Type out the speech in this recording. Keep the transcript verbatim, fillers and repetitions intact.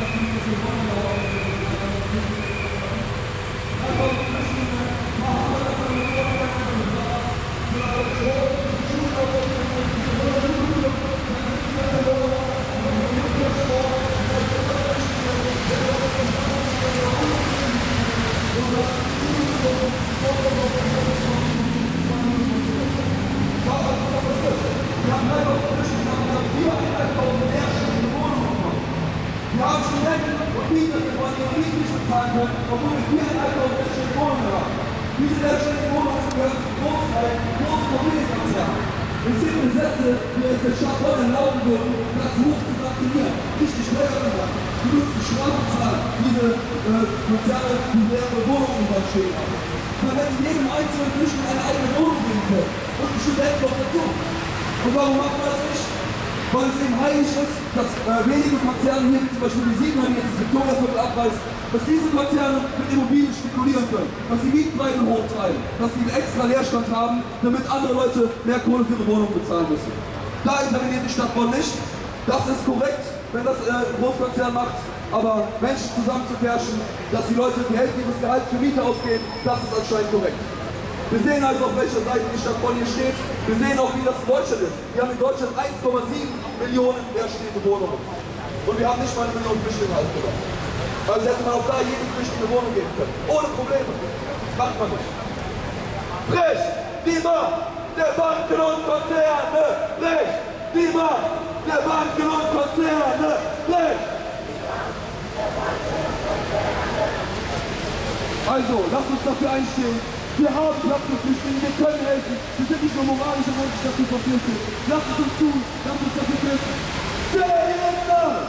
Obwohl wir viereinhalbtausend leerstehende Wohnungen haben. Diese leerstehenden Wohnungen gehören zum Großteil großen Immobilienkonzernen. Es sind Gesetze, die es der Stadt Bonn erlauben würden, das hoch zu sanktionieren, richtig teuer zu machen. Die müssen Strafen zahlen, diese äh, Konzerne, die mehrere Wohnungen über stehen haben. Man hätte jedem einzelnen Flüchtling eine eigene Wohnung geben können und einen Studenten noch dazu. Und warum macht man das nicht? Weil es eben heilig ist, dass äh, wenige Konzerne hier, wie zum Beispiel die Siegner, die jetzt das Victoriaviertel abreißen, dass diese Konzerne mit Immobilien spekulieren können, dass sie Mietpreise hochtreiben, dass sie einen extra Leerstand haben, damit andere Leute mehr Kohle für ihre Wohnung bezahlen müssen. Da interveniert die Stadt Bonn nicht. Das ist korrekt, wenn das äh, ein Großkonzern macht, aber Menschen zusammenzupferchen, dass die Leute die Hälfte ihres Gehalts für Miete ausgeben, das ist anscheinend korrekt. Wir sehen also, auf welcher Seite die Stadt Bonn hier steht. Wir sehen auch, wie das in Deutschland ist. Wir haben in Deutschland eins Komma sieben Millionen leerstehende Wohnungen. Und wir haben nicht mal eine Million Flüchtlinge aufgenommen. Also hätte man auch da jedem Flüchtling eine Wohnung geben können. Ohne Probleme. Das macht man nicht. Recht die Macht der Banken und Konzerne! Recht die Macht der Banken und Konzerne! Recht! Also, lasst uns dafür einstehen. Wir haben Platz für Flüchtlinge, wir können helfen. Wir sind nicht nur moralisch und wirklich dafür verpflichtet. Lasst es uns tun, lasst uns dafür kämpfen. Sehr